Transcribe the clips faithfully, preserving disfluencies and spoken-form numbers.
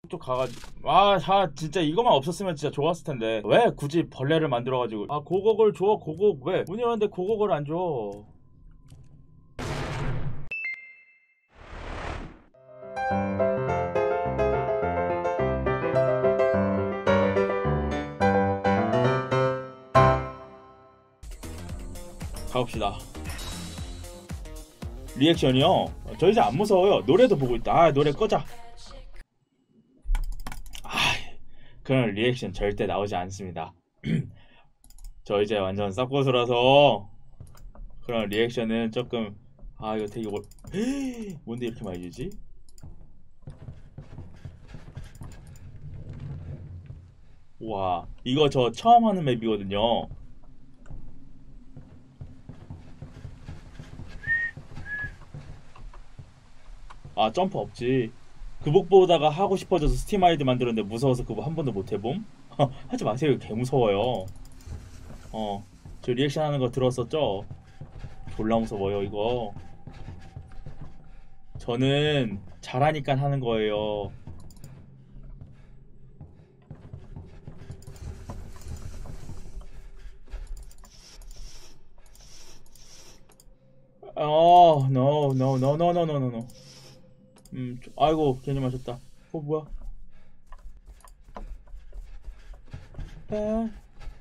또 가가지고 아, 다 진짜 이거만 없었으면 진짜 좋았을 텐데 왜 굳이 벌레를 만들어가지고 아 고곡을 줘 고곡 왜 문 열었는데 고곡을 안 줘. 가봅시다. 리액션이요? 저 이제 안 무서워요. 노래도 보고 있다. 아 노래 꺼자. 아 그런 리액션 절대 나오지 않습니다. 저 이제 완전 쌉고수라서 그런 리액션은 조금 아 이거 되게 올... 뭔데 이렇게 많이 주지? 와 이거 저 처음 하는 맵이거든요. 아 점프 없지. 그복 보다가 하고 싶어져서 스팀 아이디 만들었는데 무서워서 그거 한 번도 못 해봄? 하지 마세요. 이거 개 무서워요. 어, 저 리액션 하는 거 들었었죠? 졸라 무서워요 이거. 저는 잘하니까 하는 거예요. 어, no, no, no, no, no, no, no, no. 음, 저- 아이고 괜히 마셨다. 어 뭐야? 에?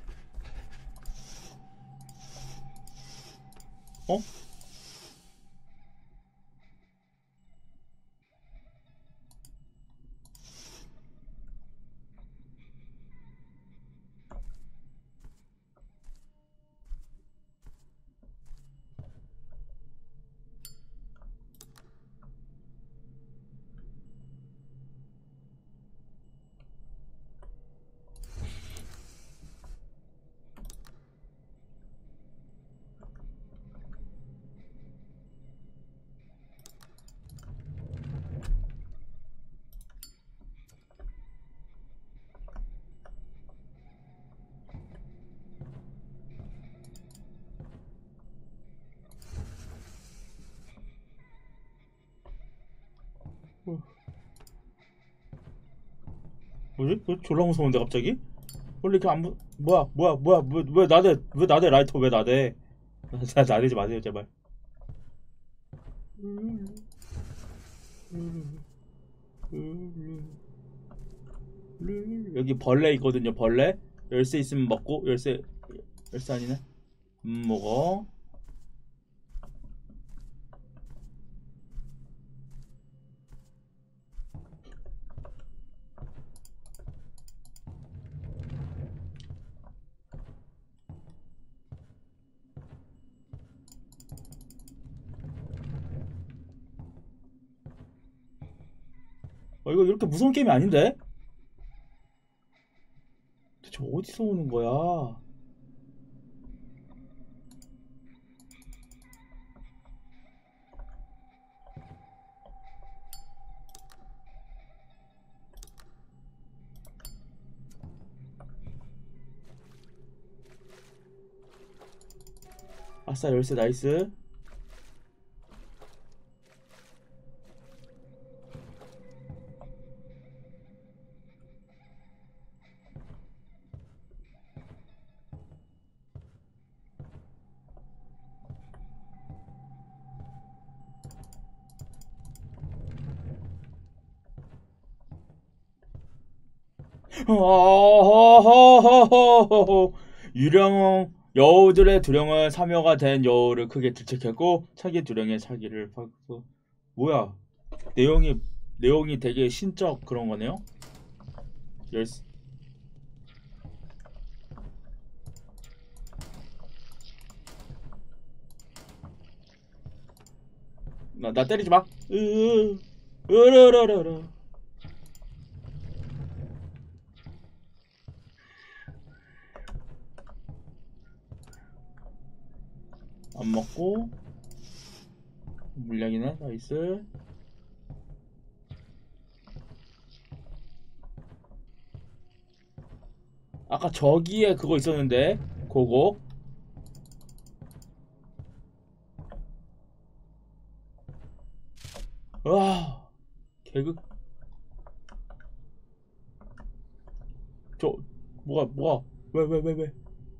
어? 어, 뭐지? 왜 졸라 무서운데 갑자기? 원래 이렇게 안 무... 뭐야 뭐야 뭐야 왜, 왜 나대 왜 나대 라이터 왜 나대? 나 나대지 마세요 제발. 여기 벌레 있거든요. 벌레 열쇠 있으면 먹고 열쇠 열쇠 아니네. 음 먹어. 어 이거 이렇게 무서운 게임이 아닌데? 대체 어디서 오는 거야? 아싸 열쇠 나이스. 어허허허허허. 유령 여우들의 두령은 사묘가 된 여우를 크게 질책했고 차기 두령의 차기를 받고. 뭐야 내용이 내용이 되게 신적 그런 거네요. 열쇠 나, 나 때리지 마. 으 으르르르르 안 먹고 물약이네 나이스. 아까 저기에 그거 있었는데 고고. 와 개극. 저 뭐가 뭐가 왜 왜 왜 왜?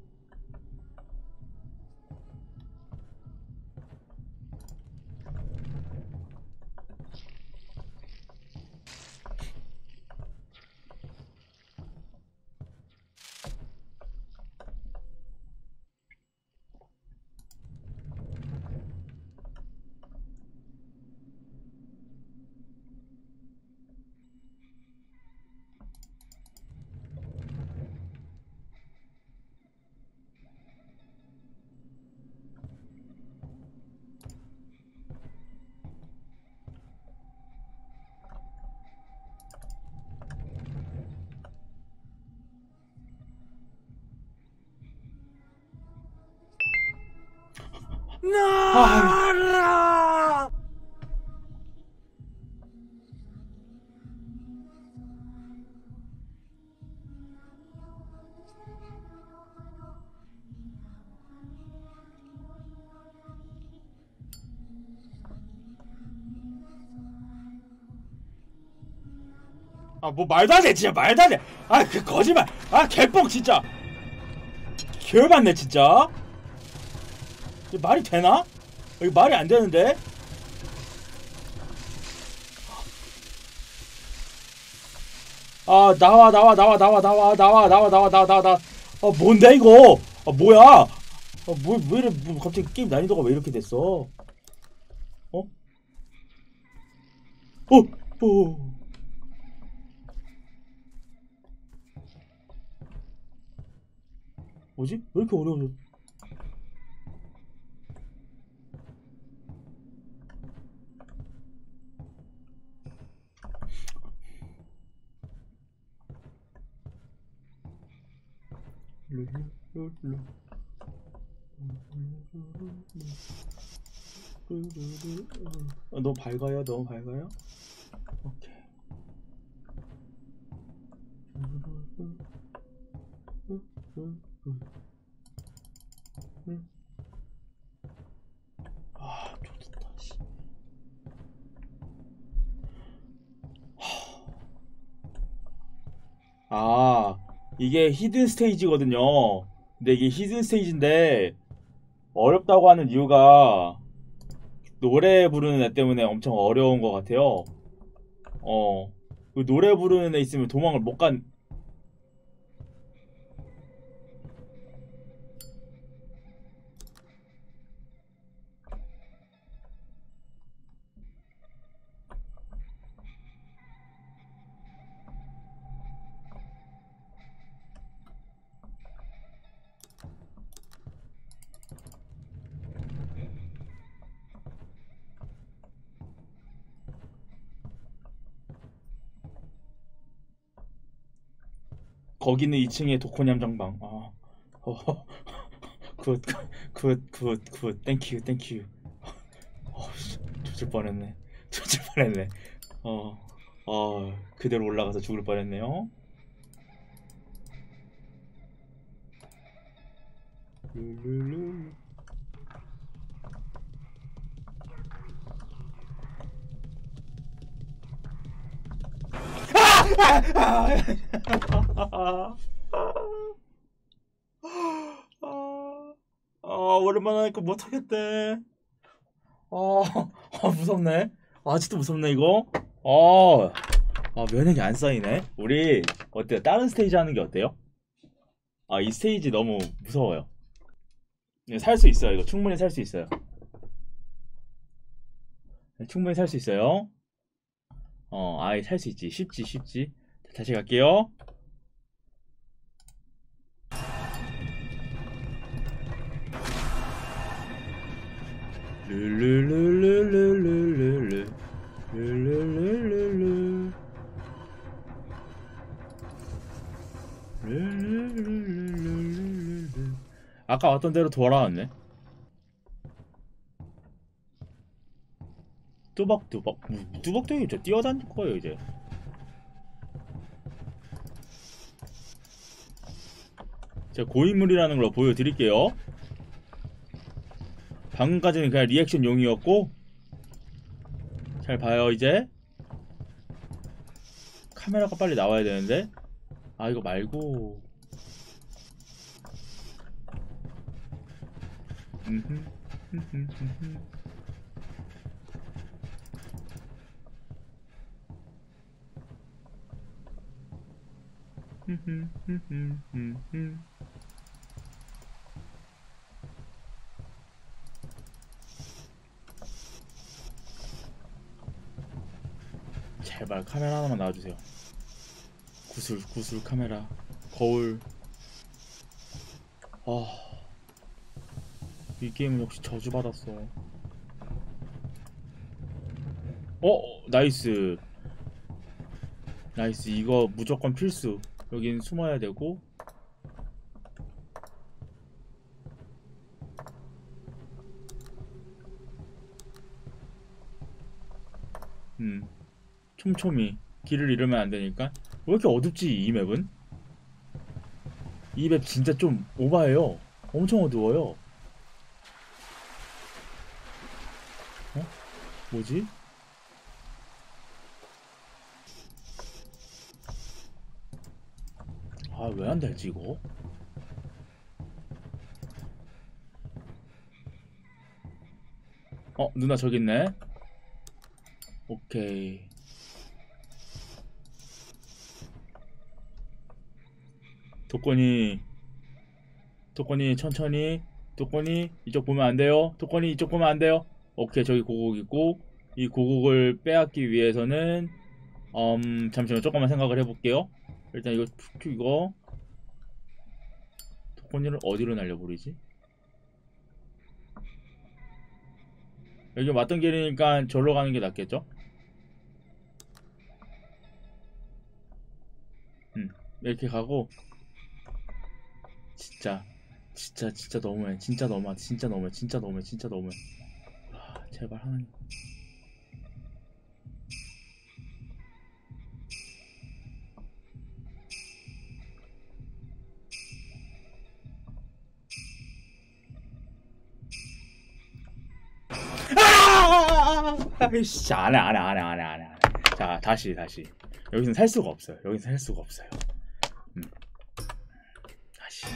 아, 나라. 아, 뭐 말도 안 돼, 진짜 말도 안 돼. 아, 그 거짓말. 아, 개뻥 진짜. 개열받네 진짜. 이게 말이 되나? 이거 말이 안 되는데. 아, 나와 나와 나와 나와 나와 나와 나와 나와 나와 나와 나. 아, 뭔데 이거? 아, 뭐야? 아, 뭐, 왜 이래, 뭐 갑자기 게임 난이도가 왜 이렇게 됐어? 어? 어? 어? 뭐지? 왜 이렇게 어려워져? 아, 너무 밝아요? 너무 밝아요? 오케이. 아, 좋다. 씨. 아, 이게 히든 스테이지거든요. 근데 이게 히든 스테이지인데 어렵다고 하는 이유가 노래 부르는 애 때문에 엄청 어려운 것 같아요. 어, 그 노래 부르는 애 있으면 도망을 못 간. 거기는 이 층에 도코냠장방. 아, 어, 굿, 굿, 굿, 굿, 땡큐, 땡큐. 어, 씨, 조질 뻔했네. 조질 뻔했네. 어, 어, 그대로 올라가서 죽을 뻔했네요. 룰루루. 아, 아, 오랜만에 하니까 못하겠대. 아, 아, 무섭네. 아직도 무섭네, 이거. 아, 아, 면역이 안 쌓이네. 우리, 어때요? 다른 스테이지 하는 게 어때요? 아, 이 스테이지 너무 무서워요. 살 수 있어요, 이거. 충분히 살 수 있어요. 네, 충분히 살 수 있어요. 어, 아이, 살 수 있지. 쉽지, 쉽지. 다시 갈게요. 룰루루루루루루루. 룰루루루루. 룰루루루루루. 아까 왔던 대로 돌아왔네. 뚜벅뚜벅. 뚜벅뚜벅이 저 뛰어다닐 거예요, 이제. 제가 고인물이라는 걸 보여드릴게요. 방금까지는 그냥 리액션용이었고, 잘 봐요, 이제. 카메라가 빨리 나와야 되는데. 아 이거 말고. 음흠, 음흠, 음흠. 음흠, 음흠, 음흠. 제발 카메라 하나만 나와주세요. 구슬 구슬 카메라. 거울. 아, 이 게임은 역시 저주받았어. 어, 나이스. 나이스. 이거 무조건 필수. 여긴 숨어야 되고. 음, 촘촘히 길을 잃으면 안 되니까. 왜 이렇게 어둡지 이 맵은? 이 맵 진짜 좀 오바해요. 엄청 어두워요. 어? 뭐지? 아, 왜 안 되지 이거? 어, 누나 저기 있네. 오케이. 독권이 독권이 천천히. 독권이 이쪽 보면 안 돼요. 독권이 이쪽 보면 안 돼요. 오케이, 저기 고국 있고. 이 고국을 빼앗기 위해서는 음 잠시만 조금만 생각을 해볼게요. 일단 이거 툭툭 이거 독권이를 어디로 날려버리지? 여기 왔던 길이니까 절로 가는 게 낫겠죠? 음 이렇게 가고. 진짜 진짜 진짜 너무해. 진짜 너무해. 진짜 너무해. 진짜 너무해. 진짜 너무해. 아, 제발 하나님. 아이씨, 안해 안해 안해 안해 안해 안해. 자, 다시 다시. 여기서는 살 수가 없어요. 여기서 살 수가 없어요. 음, 다시.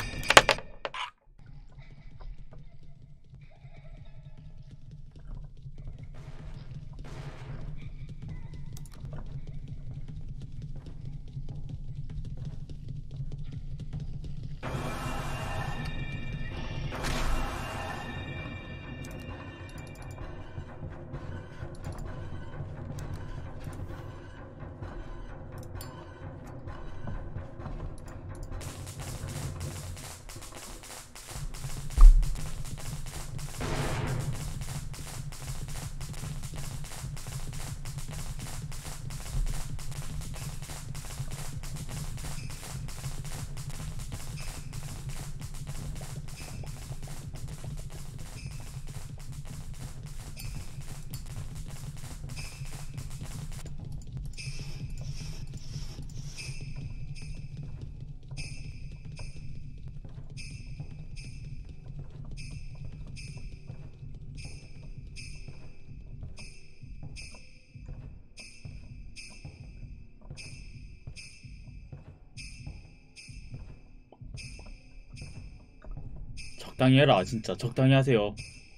적당히 해라. 진짜 적당히 하세요.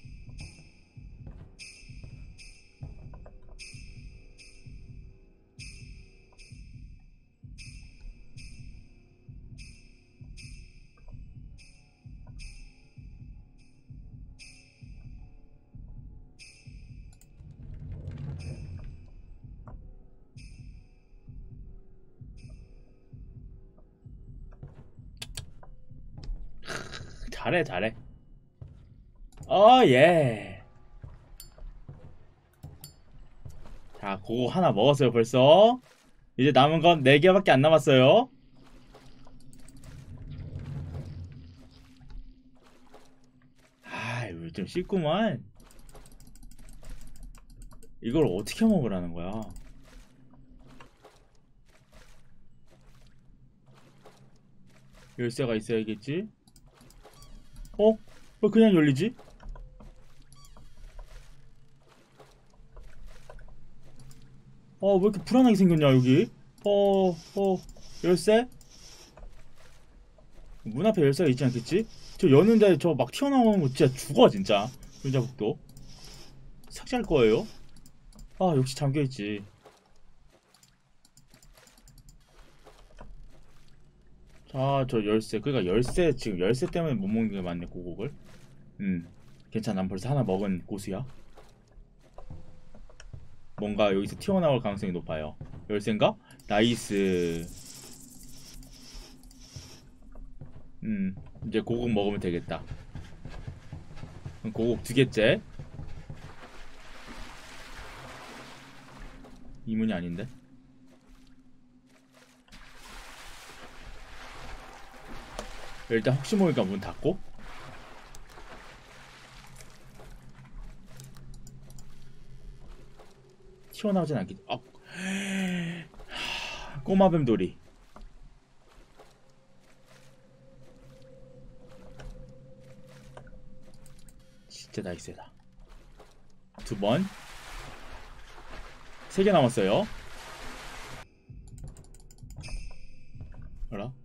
잘해 잘해. 어, 예. 자, 그거 하나 먹었어요 벌써. 이제 남은 건 네 개밖에 안 남았어요. 아, 이거 좀 쉽구만. 이걸 어떻게 먹으라는 거야? 열쇠가 있어야겠지? 어? 왜 그냥 열리지? 어, 왜 이렇게 불안하게 생겼냐 여기? 어, 어, 열쇠? 문 앞에 열쇠가 있지 않겠지? 저 여는데 저 막 튀어나오는 거 진짜 죽어 진짜. 손자국도 삭제할 거예요? 아 역시 잠겨있지. 자 저 열쇠, 그러니까 열쇠, 지금 열쇠 때문에 못 먹는 게 맞네 고곡을. 음 괜찮아, 난 벌써 하나 먹은 고수야. 뭔가 여기서 튀어나올 가능성이 높아요. 열쇠인가? 나이스. 음 이제 고곡 먹으면 되겠다. 그럼 고곡 두 개째. 이 문이 아닌데? 일단 혹시 모르니까 문 닫고. 튀어나오진 않겠지. 아, 꼬마뱀돌이. 진짜 나이스다. 두 번. 세 개 남았어요. 알아?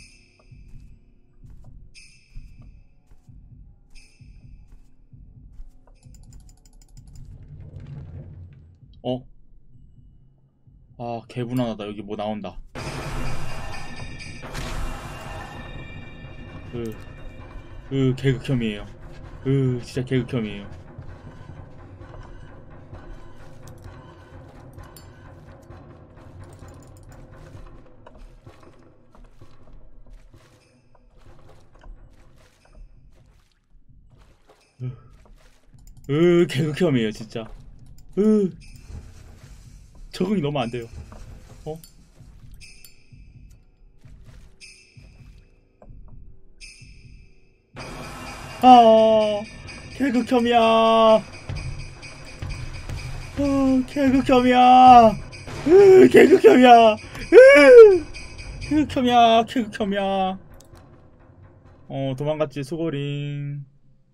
어? 아, 개분하다. 여기 뭐 나온다. 으, 으, 개극혐이에요. 으, 진짜 개극혐이에요. 으, 개극혐이에요, 진짜. 으, 적응이 너무 안 돼요. 어? 아, 개극혐이야. 어, 개극혐이야. 으, 개극혐이야. 으, 개극혐이야. 개극혐이야. 어, 도망갔지, 수고링.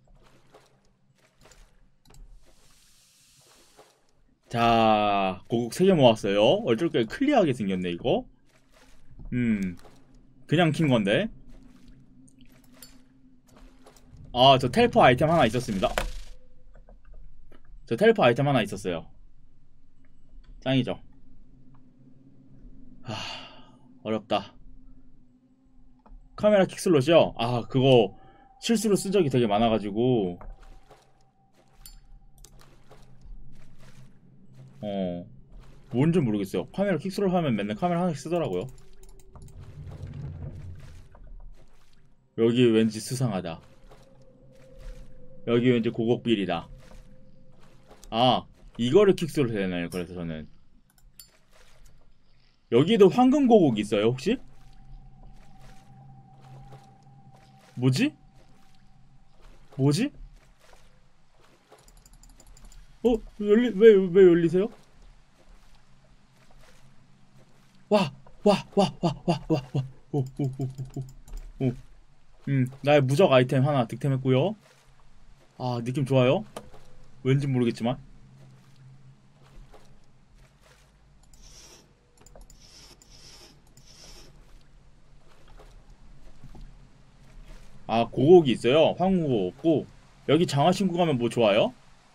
자, 고국 세 개 모았어요. 얼떨결에 클리어하게 생겼네, 이거. 음, 그냥 킨 건데. 아, 저 텔포 아이템 하나 있었습니다. 저 텔포 아이템 하나 있었어요. 짱이죠. 하, 어렵다. 카메라 킥슬롯이요? 아, 그거 실수로 쓴 적이 되게 많아가지고. 어, 뭔지 모르겠어요. 카메라 킥슬롯 하면 맨날 카메라 하나씩 쓰더라고요. 여기 왠지 수상하다. 여기 왠지 고곡빌이다. 아, 이거를 킥스로 해야 되나요? 그래서 저는 여기도 황금 고곡 있어요 혹시? 뭐지? 뭐지? 어? 열리.. 왜, 왜 열리세요? 와! 와! 와! 와! 와! 와! 와! 오! 오! 오! 오! 오! 음, 나의 무적 아이템 하나 득템했고요. 아, 느낌 좋아요? 왠지 모르겠지만. 아, 고곡이 있어요. 황금 고곡 없고. 여기 장화신구 가면 뭐 좋아요?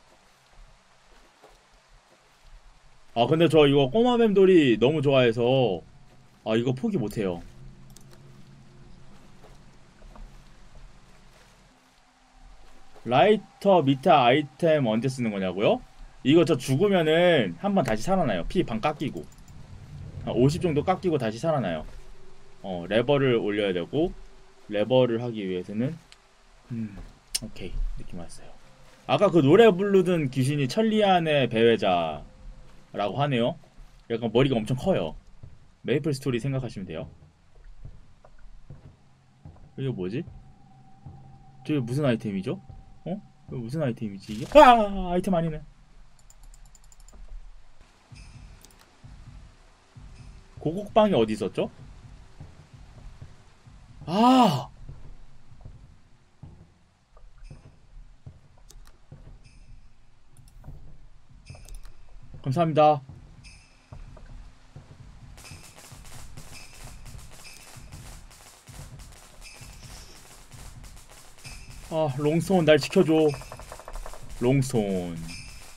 아, 근데 저 이거 꼬마뱀돌이 너무 좋아해서 아, 이거 포기 못해요. 라이터 밑에 아이템 언제 쓰는 거냐고요? 이거 저 죽으면은 한번 다시 살아나요. 피 반 깎이고 오십 정도 깎이고 다시 살아나요. 어, 레버를 올려야 되고, 레버를 하기 위해서는 음 오케이, 느낌 왔어요. 아까 그 노래 부르던 귀신이 천리안의 배회자라고 하네요. 약간 머리가 엄청 커요. 메이플 스토리 생각하시면 돼요. 이거 뭐지? 저게 무슨 아이템이죠? 어? 이거 무슨 아이템이지 이게? 아, 아이템 아니네. 고국방이 어디 있었죠? 아! 감사합니다. 아 롱손 날 지켜줘. 롱손.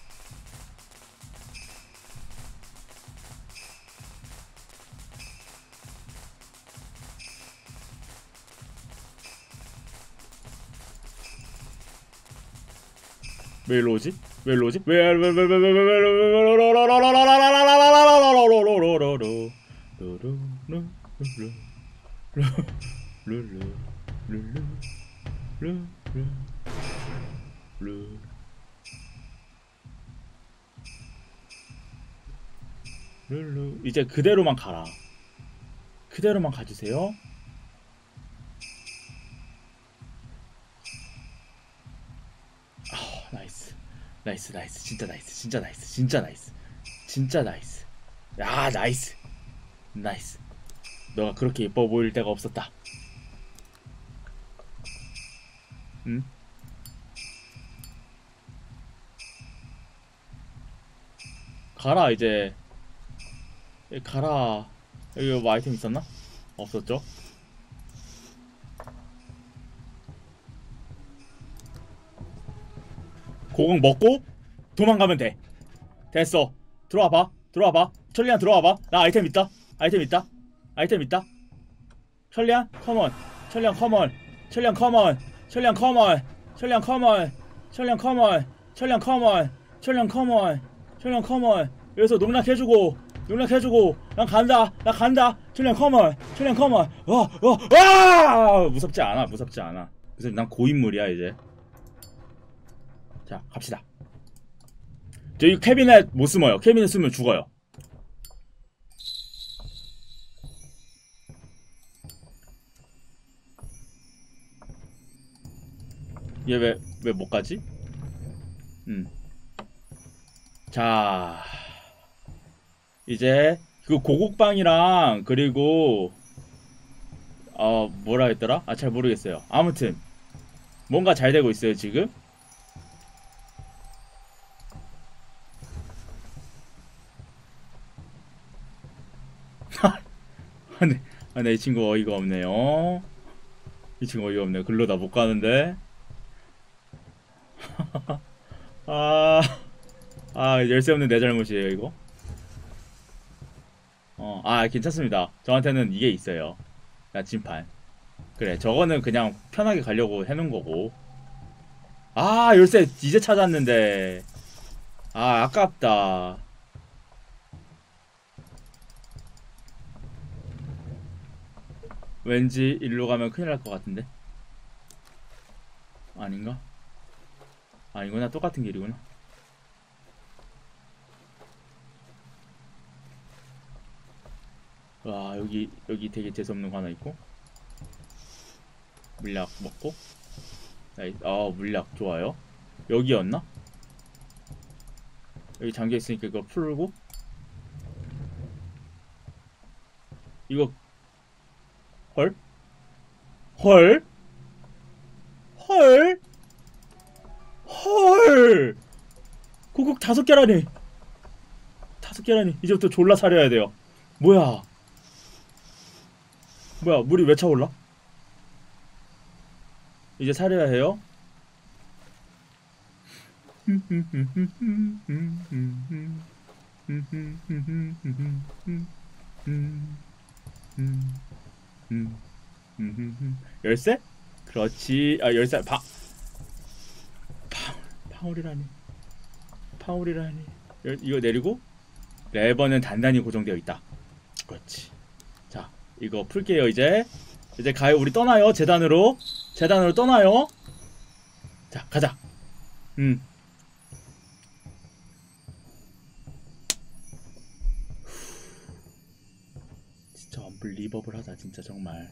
왜 일로 오지? 왜 일로 오지? 이제 그대로만 가라. 그대로만 가주세요. 아, 나이스. 나이스, 나이스. 진짜 나이스. 진짜 나이스. 진짜 나이스. 진짜 나이스. 야, 나이스. 나이스. 너가 그렇게 예뻐 보일 때가 없었다. 응? 가라, 이제. 가라. 여기 뭐 아이템 있었나? 없었죠? 고공 먹고 도망가면 돼. 됐어. 들어와봐. 들어와봐. 천리안 들어와봐. 나 아이템 있다. 아이템 있다. 아이템 있다. 천리안 컴온. 천리안 컴온. 천리안 컴온. 천리안 컴온. 천리안 컴온. 천리안 컴온. 천리안 컴온. 천리안 컴온. 천리안 컴온. 여기서 농락해주고 농락해주고 난 간다. 나 간다. 천리안 컴온. 천리안 컴온. 와와와 무섭지 않아. 무섭지 않아. 그래서 난 고인물이야 이제. 자 갑시다. 저희 캐비넷 못 숨어요. 캐비넷 쓰면 죽어요. 얘 왜 왜 못 가지? 음. 자 이제 그 고국방이랑 그리고 어 뭐라 했더라? 아 잘 모르겠어요. 아무튼 뭔가 잘 되고 있어요 지금. 아네, 아네 이 친구 어이가 없네요. 이 친구 어이가 없네. 글로 다 못 가는데. 아, 아 열쇠 없는 내 잘못이에요 이거. 어, 아 괜찮습니다. 저한테는 이게 있어요. 나침판. 그래, 저거는 그냥 편하게 가려고 해놓은 거고. 아 열쇠 이제 찾았는데. 아 아깝다. 왠지 일로 가면 큰일 날 것 같은데. 아닌가? 아니구나. 똑같은 길이구나. 와 여기 여기 되게 재수없는 거 하나 있고. 물약 먹고. 아 물약 좋아요. 여기였나? 여기 잠겨있으니까 이거 풀고. 이거 헐? 헐? 헐? 헐! 고국 다섯 개라니. 다섯 개라니. 이제부터 졸라 사려야 돼요. 뭐야? 뭐야? 물이 왜 차올라? 이제 사려야 해요. 열쇠? 그렇지. 아 열쇠 파 파울 파울이라니. 파울이라니. 열, 이거 내리고 레버는 단단히 고정되어 있다. 그렇지. 자 이거 풀게요 이제. 이제 가요. 우리 떠나요. 재단으로. 재단으로 떠나요. 자 가자. 음. 진짜 언블리버블 하다 진짜 정말.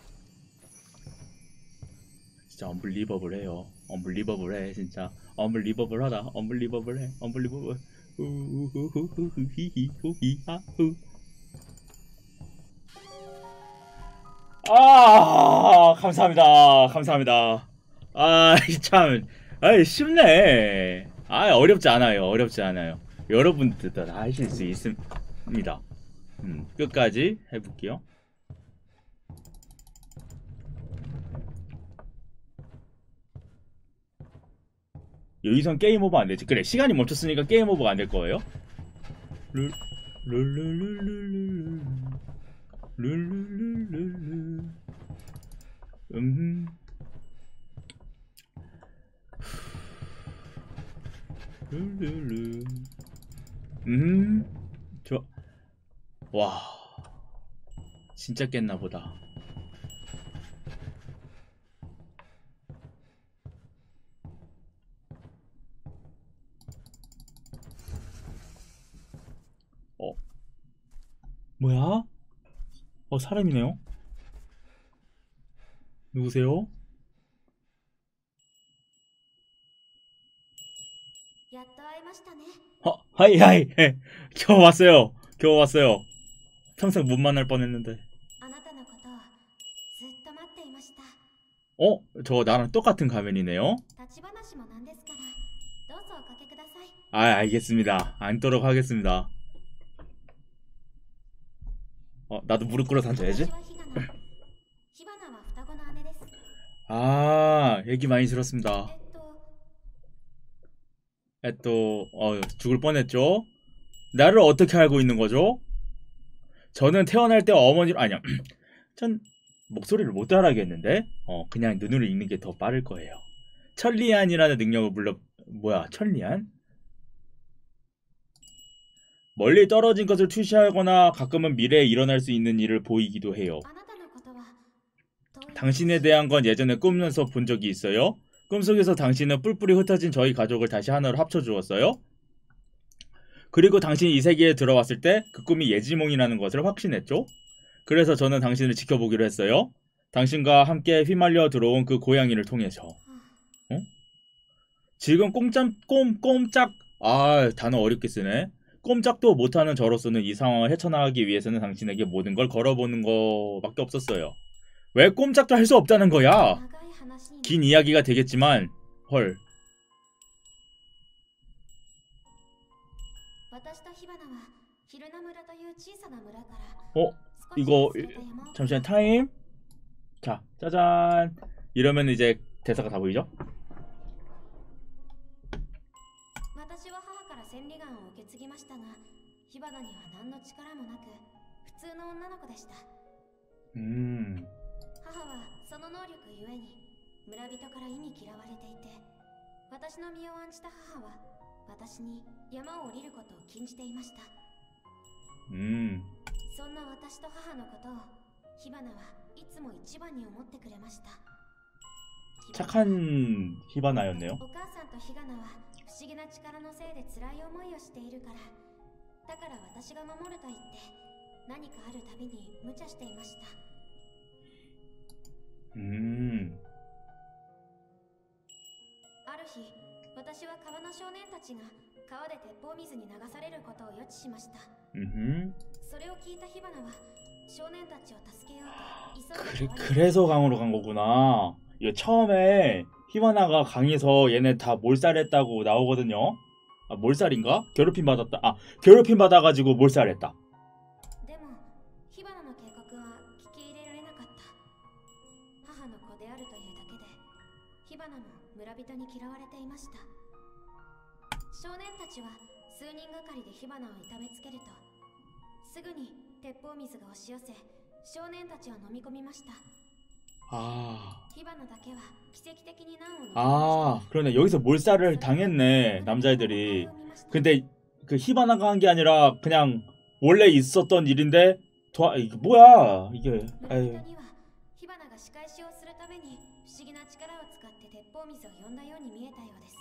진짜 언블리버블 해요. 언블리버블 해 진짜. 언블리버블 하다. 언블리버블 해. 언블리버블. 아 감사합니다. 감사합니다. 아 참. 아 쉽네. 아 어렵지 않아요. 어렵지 않아요. 여러분들도 다 하실 수 있습니다. 음, 끝까지 해볼게요. 여기선 게임 오버 안 되지. 그래, 시간이 멈췄으니까 게임 오버가 안 될 거예요. 룰, 룰룰룰룰룰, 룰룰룰룰룰. 음. 룰룰룰. 음. 좋아. 와. 진짜 깼나 보다. 어. 뭐야? 어, 사람이네요. 누구세요? やっと会えましたね。 어, 하이 하이. 겨우 왔어요. 겨우 왔어요. 평생 못 만날 뻔했는데. あなたのことをずっと待っていました。 어? 저 나랑 똑같은 가면이네요. 立ち話もなんですからどうぞおかけください。 아, 알겠습니다. 앉도록 하겠습니다. 어, 나도 무릎 꿇어서 앉아야지. 私はヒガナ。ヒバナは双子の姉です。 아, 얘기 많이 들었습니다. えっと 에, 또, 어, 죽을 뻔했죠? 나를 어떻게 알고 있는 거죠? 저는 태어날 때 어머니로, 아니야. 전 목소리를 못 따라하겠는데? 어, 그냥 눈으로 읽는 게 더 빠를 거예요. 천리안이라는 능력을 물려, 뭐야, 천리안? 멀리 떨어진 것을 투시하거나 가끔은 미래에 일어날 수 있는 일을 보이기도 해요. あなたのことは遠い 당신에 대한 건 예전에 꿈에서 본 적이 있어요? 꿈속에서 당신은 뿔뿔이 흩어진 저희 가족을 다시 하나로 합쳐주었어요? 그리고 당신이 이 세계에 들어왔을 때 그 꿈이 예지몽이라는 것을 확신했죠? 그래서 저는 당신을 지켜보기로 했어요. 당신과 함께 휘말려 들어온 그 고양이를 통해서. 어? 지금 꼼짝, 꼼, 꼼짝, 아, 단어 어렵게 쓰네. 꼼짝도 못하는 저로서는 이 상황을 헤쳐나가기 위해서는 당신에게 모든 걸 걸어보는 거밖에 없었어요. 왜 꼼짝도 할 수 없다는 거야? 長い話に 긴 이야기가 되겠지만, 헐. 私とヒバナはヒルナ村という小さな村から 어? 少し 이거 離れた山奥 잠시만 타임. 자, 짜잔. 이러면 이제 대사가 다 보이죠? 私は母から千里眼を受け継ぎましたが、ヒバナには何の力もなく、普通の女の子でした。 음. 母はその能力ゆえに村人から忌み嫌われていて、私の身を案じた母は私に山を降りることを禁じていました。 음. そんな私と母のことをヒバナはいつも一番に思ってくれました。 착한 히바나였네요. お母さんとヒガナは不思議な力のせいで辛い思いをしているから、だから私が守ると言って何かあるたびに無茶していました。 음. ある日、私は川の少年たちが川で鉄砲水に流されることを予知しました。 음흠. それを聞いたヒバナは少年たちを助けようと急 그, いで川に 그래서 강으로 간 거구나. 이거 처음에 히바나가 강에서 얘네 다 몰살했다고 나오거든요. 아, 몰살인가? 괴롭힘 받았다. 아, 괴롭힘 받아가지고 몰살했다. でもヒバナの計画は聞き入れられなかった。母の子であるというだけでヒバナも村人に嫌われていました。少年たちは数人がかりで火花を痛めつけると、すぐに鉄砲水が押し寄せ少年たちを飲み込みました。 아, 火花だけは奇跡的に難を飲み 아, 그러네. 여기서 몰살을 당했네, 남자애들이. 근데 그 히바나가 한 게 아니라 그냥 원래 있었던 일인데 도와, 이게 뭐야 이게. 村 아유. 人には火花が仕返しをするために不思議な力を使って鉄砲水を呼んだように見えたようです。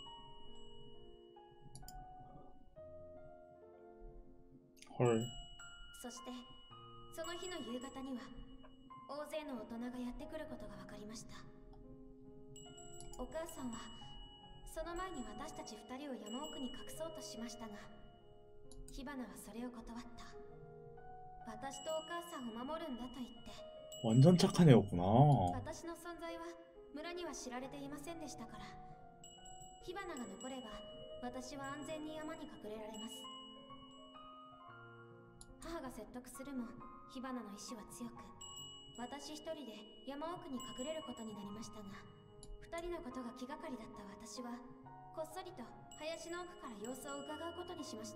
헐. そしてその日の夕方には大勢の大人がやってくることが分かりました。お母さんはその前に私たち二人を山奥に隠そうとしましたが、火花はそれを断った。私とお母さんを守るんだと言って。 완전 착한 애였구나. 私の存在は村には知られていませんでしたから、火花が残れば私は安全に山に隠れられます。母が説得するも火花の意志は強く、私一人で山奥に隠れることになりましたが、二人のことが気がかりだった私はこっそりと林の奥から様子を伺うことにしました。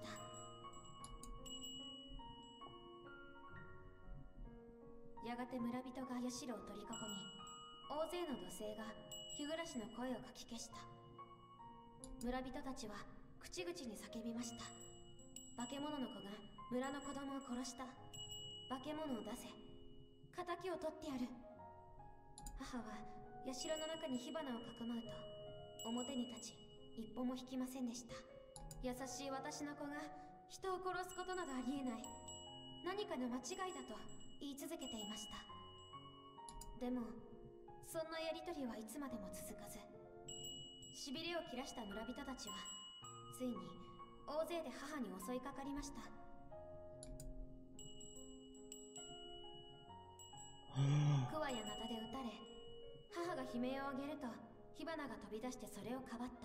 やがて村人がヤシロを取り囲み、大勢の土星が日暮の声をかき消した。村人たちは口々に叫びました。化け物の子が村の子供を殺した。化け物を出せ。仇を取ってやる。母は社の中に火花をかくまうと表に立ち、一歩も引きませんでした。優しい私の子が人を殺すことなどありえない、何かの間違いだと言い続けていました。でもそんなやりとりはいつまでも続かず、しびれを切らした村人たちはついに大勢で母に襲いかかりました。クワやナタで撃たれ、母が悲鳴を上げると火花が飛び出してそれをかばった。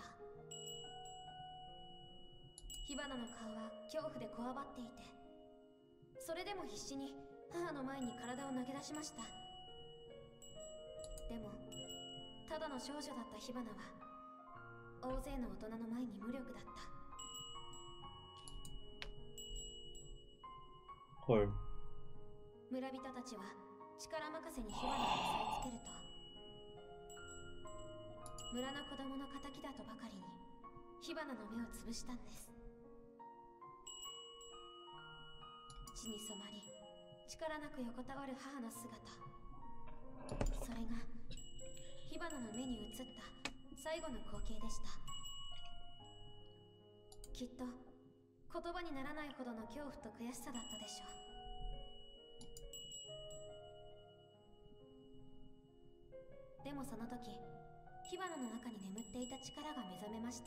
火花の顔は恐怖でこわばっていて、それでも必死に母の前に体を投げ出しました。でもただの少女だった火花は大勢の大人の前に無力だった。 はい。 村人たちは力任せに火花を押さえつけると、村の子供の敵だとばかりに火花の目をつぶしたんです。血に染まり力なく横たわる母の姿、それが火花の目に映った最後の光景でした。きっと言葉にならないほどの恐怖と悔しさだったでしょう。でもその時、火花の中に眠っていた力が目覚めました。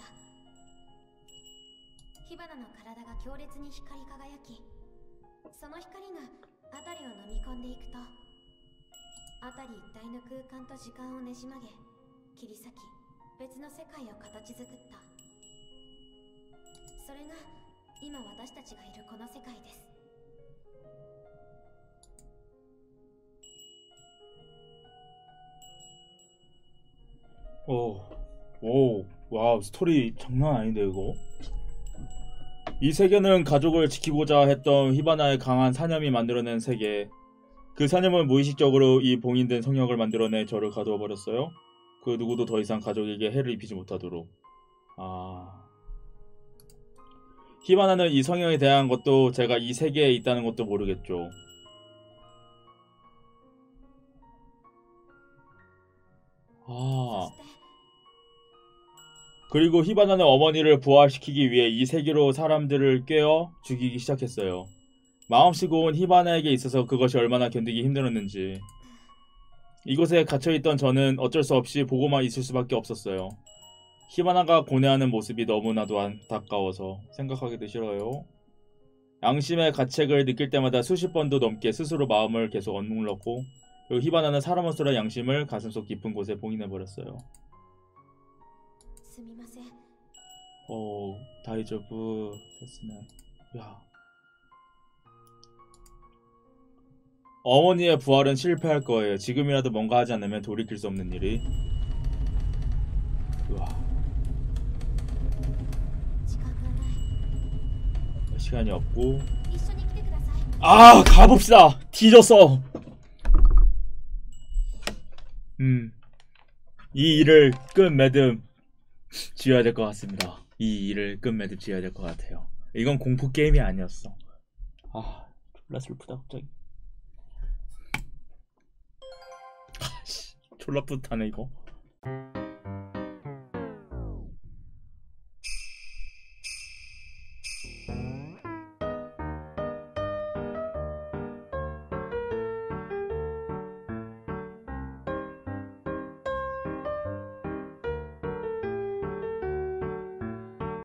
火花の体が強烈に光り輝き、その光が辺りを飲み込んでいくと、辺り一帯の空間と時間をねじ曲げ、切り裂き、別の世界を形作った。それが今私たちがいるこの世界です。 오, 오, 와우, 스토리 장난 아닌데 이거? 이 세계는 가족을 지키고자 했던 히바나의 강한 사념이 만들어낸 세계. 그 사념은 무의식적으로 이 봉인된 성역을 만들어내 저를 가두어 버렸어요. 그 누구도 더 이상 가족에게 해를 입히지 못하도록. 아... 히바나는 이 성역에 대한 것도 제가 이 세계에 있다는 것도 모르겠죠. 아... 그리고 히바나는 어머니를 부활시키기 위해 이 세계로 사람들을 꿰어 죽이기 시작했어요. 마음씨 고운 히바나에게 있어서 그것이 얼마나 견디기 힘들었는지. 이곳에 갇혀있던 저는 어쩔 수 없이 보고만 있을 수밖에 없었어요. 히바나가 고뇌하는 모습이 너무나도 안타까워서 생각하기도 싫어요. 양심의 가책을 느낄 때마다 수십 번도 넘게 스스로 마음을 계속 억눌렀고, 그리고 히바나는 사람으로서의 양심을 가슴속 깊은 곳에 봉인해버렸어요. 어, 다이저브 됐으네. 야. 어머니의 부활은 실패할 거예요. 지금이라도 뭔가 하지 않으면 돌이킬 수 없는 일이. 우와. 시간이 없고. 아, 가봅시다. 뒤졌어. 음, 이 일을 끝맺음 지어야 될 것 같습니다. 이 일을 끝맺음 지어야 될 것 같아요. 이건 공포 게임이 아니었어. 아, 졸라 슬프다 갑자기. 졸라 뿌듯하네 이거.